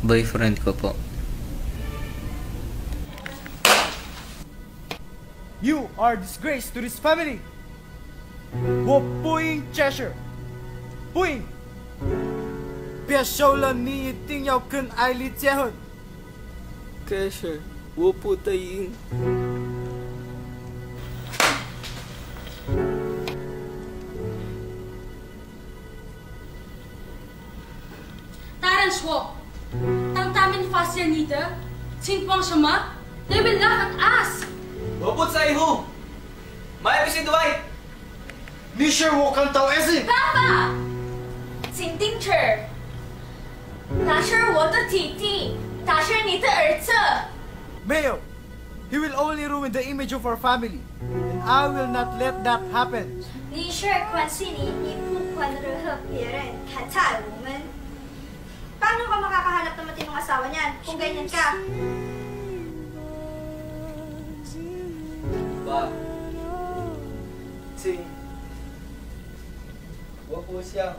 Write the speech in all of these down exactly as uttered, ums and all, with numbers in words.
boyfriend ko po. You are disgrace to this family. 我不应接受，不应。别说了，你一定要跟艾莉结婚。 可是我不答应。 大人说，当他们发现你的情况什么 ，they will laugh at us。 我不在乎，买不起对。 你是我看到儿子。 爸爸，请听着，他是我的弟弟，他是你的儿子。 没有 ，he will only ruin the image of our family, and I will not let that happen. 你是关系你，你不管任何别人看待我们。Paano ka makakahanap ng matinong asawa niyan kung ganyan ka? 爸，请，我不想。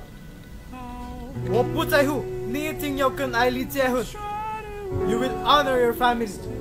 我不在乎，你一定要跟艾莉结婚。You will honor your family.